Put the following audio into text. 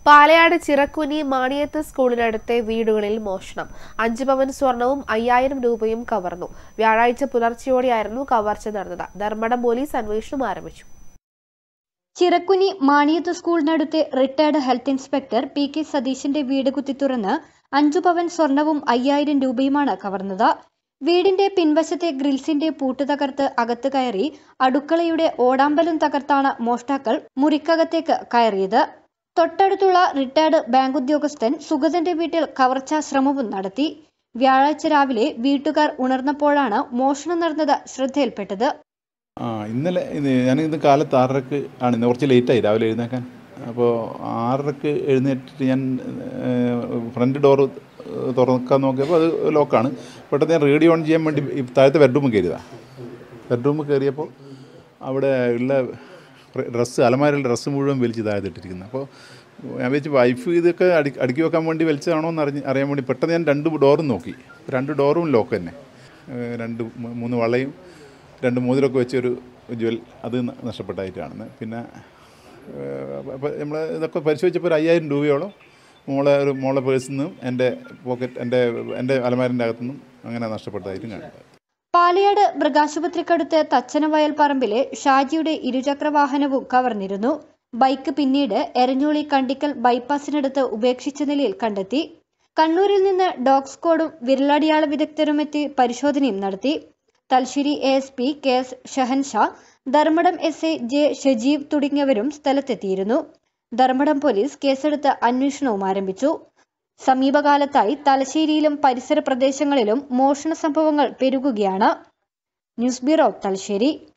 പാലയാട് ചിറക്കുനി മാണിയത്ത് സ്കൂളിനടുത്തെ വീടുകളിൽ മോഷണം. 5 പവൻ സ്വർണവും 5000 രൂപയും കവർന്നു. വ്യാഴാഴ്ച പുലർച്ചെയോടെയായിരുന്നു കവർച്ച നടന്നത്. ധർമ്മടം പോലീസ് അന്വേഷണം ആരംഭിച്ചു. ചിറക്കുനി മാണിയത്ത് സ്കൂളിനടുത്തെ retired health inspector P K സതീശന്റെ വീട് കുത്തിത്തുറന്ന് 5 പവൻ സ്വർണവും 5000 രൂപയുമാണ് കവർന്നത്. വീടിന്റെ പിൻവശത്തെ ഗ്രിൽസിന്റെ പൂട്ട് തകർത്ത് അകത്ത് കയറി അടുക്കളയുടെ ഓടാമ്പലും തകർത്താണ് മോഷ്ടാക്കൾ മുറിക്കകത്തേക്ക് കയറിയത്. തൊട്ടടുത്തുള്ള റിട്ടയർഡ് ബാങ്ക് ഉദ്യോഗസ്ഥൻ സുഗതന്റെ വീട്ടിൽ കവർച്ചാ ശ്രമവും നടത്തി. വ്യാഴാഴ്ച രാവിലെ വീട്ടുകാർ ഉണർന്നപ്പോഴാണ് മോഷണം നടന്നത് ശ്രദ്ധയിൽപ്പെട്ടത്. ഇന്നലെ ഞാനിന്ന് കാലത്ത് 6:30 ആണ്. ഇന്ന് കുറച്ച് ലേറ്റായി രാവിലെ എഴുന്നേക്കാൻ. അപ്പോൾ 6:30 എഴുന്നേറ്റിട്ട് ഞാൻ ഫ്രണ്ട് ഡോറ് തുറക്കാൻ നോക്കിയപ്പോൾ അത് ലോക്കാണ്. പെട്ടെന്ന് ഞാൻ റേഡിയോ ഓൺ ചെയ്യാൻ വേണ്ടി താഴത്തെ ബെഡ്റൂമിൽ കയറിയതാണ്. ബെഡ്റൂമിൽ കയറിയപ്പോൾ അവിടെ ഉള്ള അലമാരയിൽ ഡ്രസ്സ് മുഴുവൻ വലിച്ച് താഴത്തിട്ടിരിക്കുന്നത്. അപ്പോൾ ഞാൻ വെച്ച് വൈഫ് ഇതൊക്കെ അടുക്കി വെക്കാൻ വേണ്ടി വലിച്ചതാണോ എന്ന് അറിയാൻ വേണ്ടി പെട്ടെന്ന് ഞാൻ 2 ഡോറും നോക്കി. 2 ഡോറും ലോക്ക് തന്നെ. 3 വളയും 2 മോതിരമൊക്കെ വെച്ചൊരു ജ്വൽ അത് നഷ്ടപ്പെട്ടായിട്ടാണ്. പിന്നെ അപ്പോൾ നമ്മൾ ഇതൊക്കെ പരിശോധിച്ചപ്പോൾ 5000 രൂപയോളം മോളെ പേഴ്സിൽ നിന്നും എൻ്റെ പോക്കറ്റ് എൻ്റെ അലമാരിൻ്റെ അകത്തുനിന്നും അങ്ങനെ നഷ്ടപ്പെട്ടതായിട്ടും കണ്ടത്. പാലയാട് മൃഗാശുപത്രിക്കടുത്ത് തച്ചനവയൽ പറമ്പിലെ ഷാജിയുടെ ഇരുചക്ര വാഹനവും കവർന്നിരുന്നു. ബൈക്ക് പിന്നീട് എരഞ്ഞോളി കണ്ടിക്കൽ ബൈപ്പാസിനടുത്ത് ഉപേക്ഷിച്ച നിലയിൽ കണ്ടെത്തി. കണ്ണൂരിൽ നിന്ന് ഡോഗ് സ്ക്വാഡും വിരലടയാള വിദഗ്ധരുമെത്തി പരിശോധനയും നടത്തി. Thalassery ASP KS Shahanshah, Dharmadam SA J Shajeev തുടങ്ങിയവരും സ്ഥലത്തെത്തിയിരുന്നു. ധർമ്മടം പോലീസ് കേസെടുത്ത് അന്വേഷണവും ആരംഭിച്ചു. സമീപകാലത്തായി തലശ്ശേരിയിലും പരിസര പ്രദേശങ്ങളിലും മോഷണ സംഭവങ്ങൾ പെരുകുകയാണ്. News bureau, Thalassery.